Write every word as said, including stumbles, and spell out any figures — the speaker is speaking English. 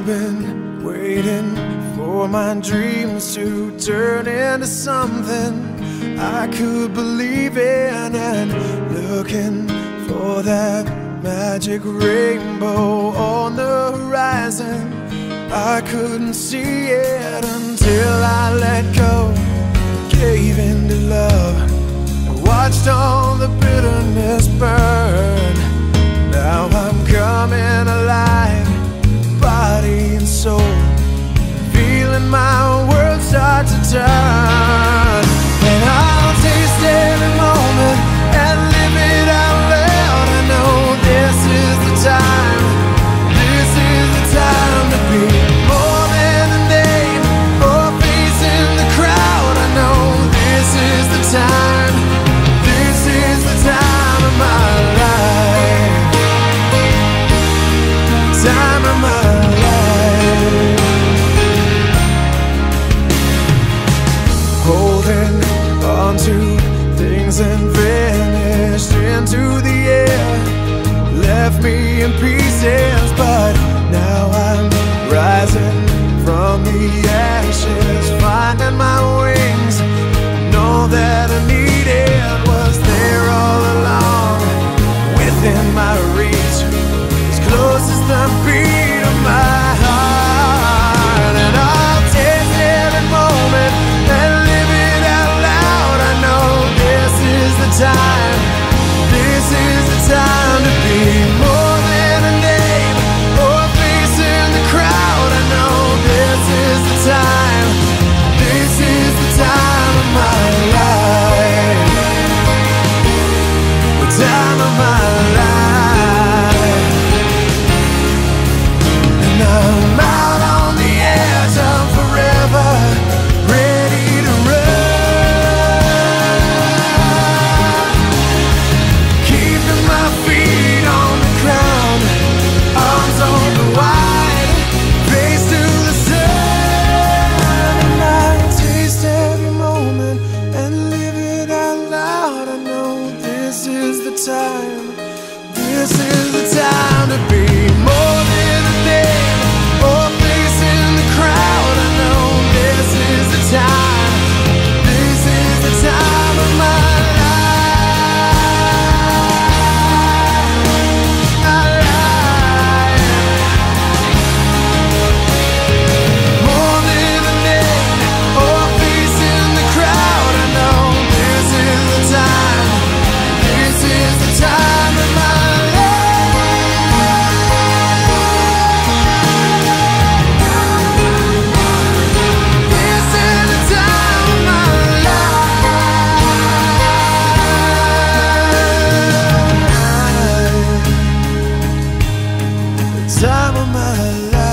been waiting for my dreams to turn into something I could believe in, and looking for that magic rainbow on the horizon. I couldn't see it until I let go, gave in to love, and watched all the bitterness burn. Now I'm coming alive, body and soul, feeling my world start to turn. And I'll taste every moment and live it out loud. I know this is the time, this is the time to be more than a name or a face in the crowd. I know this is the time, this is the time of my life, time of my life. Holding on to things and vanished into the air, left me in pieces, but now I'm rising from the ashes, finding my wings. Know that I needed was there all along, within my reach, as close as the beat of my heart. And I'll taste every moment and live it out loud. I know this is the time, this is the time to be more than a name or a face in the crowd. I know this is the time, this is the time of my life, the time of my life. And I'm out on the edge of forever, ready to run, keeping my feet on the ground, arms open wide, face to the sun. And I taste every moment and live it out loud. I know this is the time, this is the time to be more than a name or a face in the crowd. I know this is the time, this is the time of my life, my life. More than a name or a face in the crowd. I know this is the time, this is the time of my time of my life.